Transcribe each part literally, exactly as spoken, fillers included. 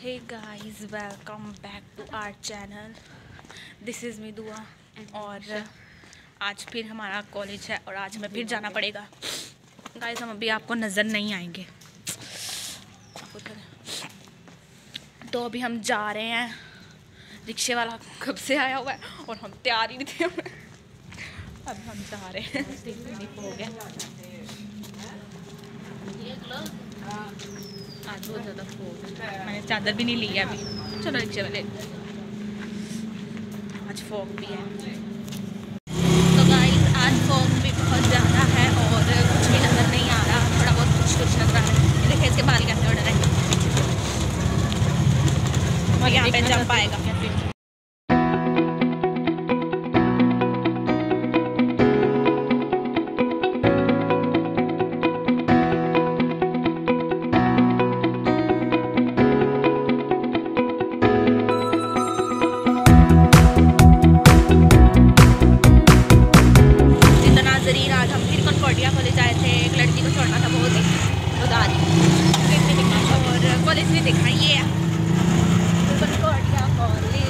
Hey guys, welcome back to our channel. This is me Dua. और आज फिर हमारा कॉलेज है और आज हमें फिर जाना पड़ेगा। गाइस हम अभी आपको नज़र नहीं आएंगे, तो अभी हम जा रहे हैं। रिक्शे वाला कब से आया हुआ है और हम तैयार ही नहीं थे। अब हम जा रहे हैं। हो गया आज बहुत ज़्यादा फोग है। मैंने चादर भी नहीं ली है अभी। चलो रिक्शे वाले, आज फोग भी है। तो गाइस आज फोग भी बहुत ज़्यादा है और कुछ भी नज़र नहीं आ रहा। थोड़ा बहुत कुछ कुछ नज़र आ रहा है। देखिए इसके बाल कैसे उड़ रहे हैं और यहाँ पे जंप आएगा। कॉलेज आए थे, एक लड़की को छोड़ना था, बहुत ही उदारी और कॉलेज भी देखा। ये कॉलेज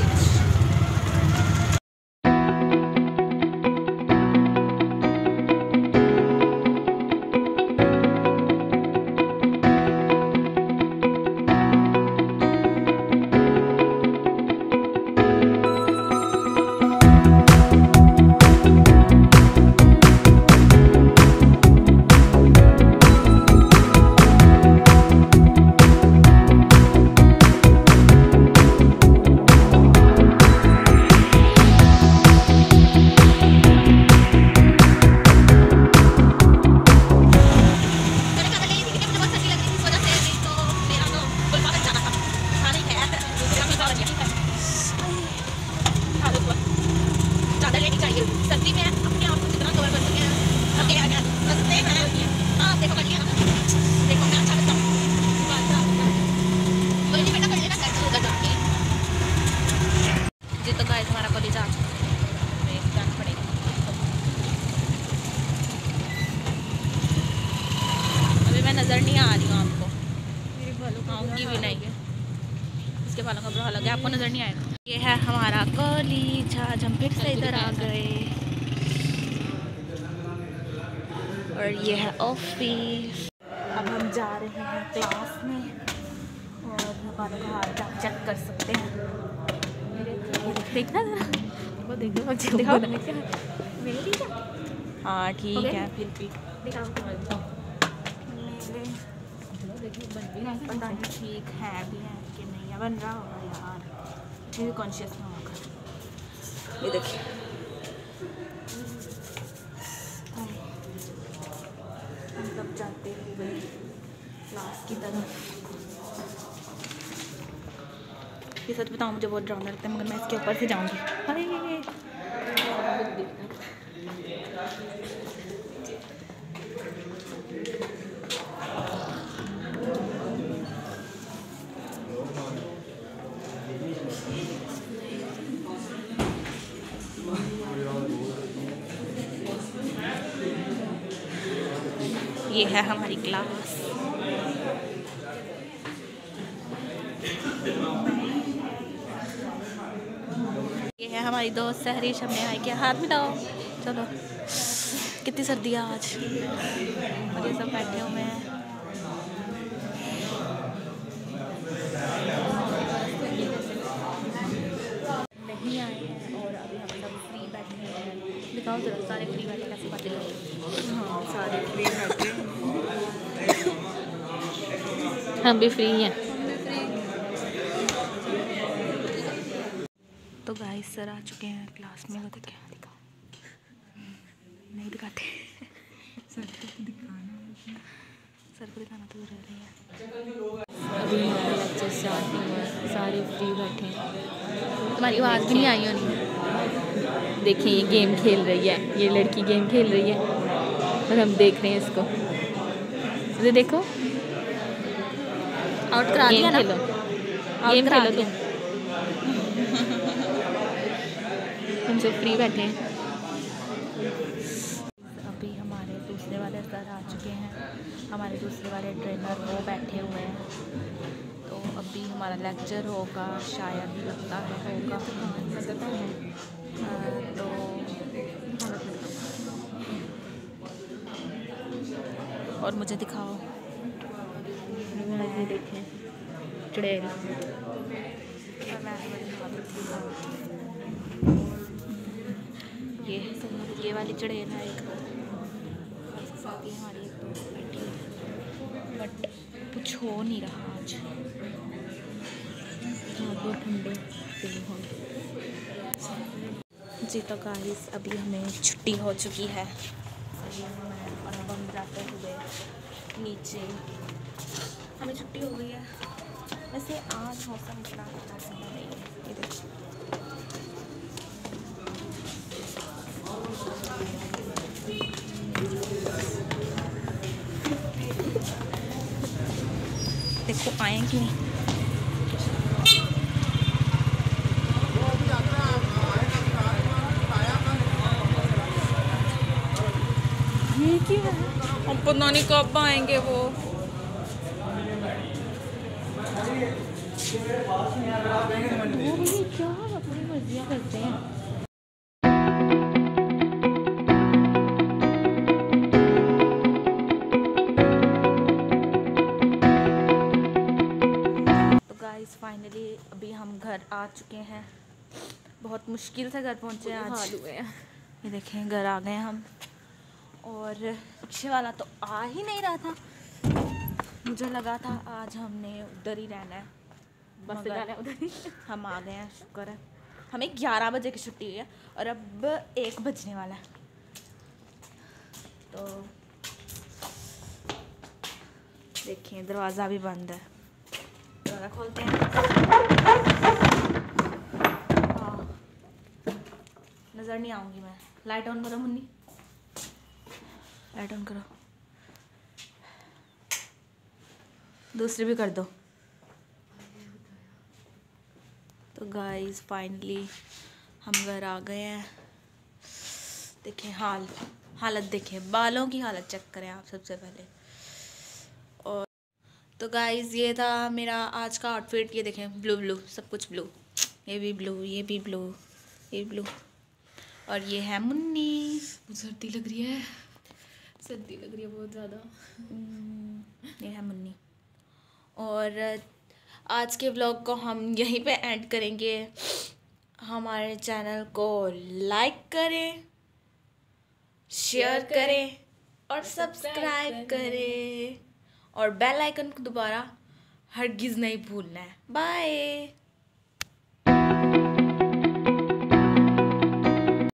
सर्दी में अपने आप को जितना कवर कर सके अपने आगे सकते हैं। हाँ देखो कर लिया ना, देखो मैं अच्छा करता हूँ। कोई नहीं बेटा कर लेना सेट होगा जाके जी। तो गाइस हमारा कॉलेज आ चुका है, जाना पड़ेगा। अभी मैं नज़र नहीं आ रही हूँ आपको, मेरे बालों का आऊँगी भी नहीं है। इसके बालों का बुरा लगा है, आपको नज़र नहीं आएगा। ये है हमारा कॉलेज। आज हम फिर से इधर आ गए और ये है ऑफिस। अब हम जा रहे हैं क्लास में और बालों का हाल आप चेक कर सकते हैं। देखना जरा, वो देखो दिखाओ। हाँ ठीक है, फिर भी पता नहीं ठीक है भी है कि नहीं है। बन रहा होगा यार, मुझे भी कॉन्शियस ना होगा। ये देखिए हम तब जाते हुए क्लास की तरफ। ये सच बताऊँ मुझे बहुत डरावना लगता है, मगर मैं इसके ऊपर से जाऊँगी। अरे ये है हमारी क्लास। ये है हमारी दोस्त सहरी। हमने भाई के हाथ मिलाओ। चलो कितनी सर्दी है आज और ये सब बैठे हुए हैं। नहीं आए हैं और अभी हम सब फ्री बैठे हैं। दिखाओ जरा, सारे फ्री बैठे कैसे बातें कर रहे हैं। हाँ सारे फ्री बैठे, हम भी फ्री हैं। तो गाइस सर आ चुके हैं क्लास में। वो तो क्या दिखाओ, नहीं दिखाते। सर को दिखाना, सर को दिखाना तो रह रही है। अभी हमारे लेक्चर स्टार्ट नहीं हुआ, सारे फ्री बैठे हैं। तुम्हारी आवाज़ भी नहीं आई होनी। देखिए ये गेम खेल रही है, ये लड़की गेम खेल रही है और हम देख रहे हैं इसको। ये देखो आउट करा दिया ना, गेम खेलो तुम। हम सब फ्री बैठे हैं। अभी हमारे दूसरे वाले सर आ चुके हैं, हमारे दूसरे वाले ट्रेनर वो बैठे हुए हैं। तो अभी हम हमारा लेक्चर होगा शायद, लगता है होगा। तो और मुझे दिखाओ, ये देखें चुड़ैल। ये ये वाली चुड़ैल है एक, साथ ही हमारी एक दोस्त बैठी है, बट कुछ हो नहीं रहा आज। हाँ बहुत ठंडे जी। तो गाइस अभी हमें छुट्टी हो चुकी है और अब हम जाते हुए नीचे, हमें छुट्टी हो गई है। वैसे आज मौसम इतना अच्छा नहीं है, ये देखो। देखो आए कि नहीं। ये क्या है? हम पता नहीं कब आएंगे वो। वो भी क्या अपनी मर्जियाँ करते हैं। तो गाइस फाइनली अभी हम घर आ चुके हैं। बहुत मुश्किल से घर पहुँचे हैं आज। ये देखें घर आ गए हम, और रिक्शे वाला तो आ ही नहीं रहा था। मुझे लगा था आज हमने उधर ही रहना है, बस जाना है उधर ही। हम आ गए हैं, शुक्र है। हमें ग्यारह बजे की छुट्टी हुई है और अब एक बजने वाला है। तो देखिए दरवाज़ा भी बंद है, दरवाज़ा खोलते हैं। हाँ नज़र नहीं आऊँगी मैं। लाइट ऑन करो मुन्नी, लाइट ऑन करो, दूसरी भी कर दो। तो गाइस फाइनली हम घर आ गए हैं। देखें हाल हालत देखें, बालों की हालत चेक करें आप सबसे पहले। और तो गाइस ये था मेरा आज का आउटफिट। ये देखें ब्लू ब्लू, सब कुछ ब्लू, ये भी ब्लू, ये भी ब्लू, ये ब्लू। और ये है मुन्नी। सर्दी लग रही है, सर्दी लग रही है बहुत ज़्यादा। ये है मुन्नी। और आज के व्लॉग को हम यहीं पे एंड करेंगे। हमारे चैनल को लाइक करें, शेयर करें और सब्सक्राइब करें, और बेल आइकन को दोबारा हरगिज़ नहीं भूलना है। बाय।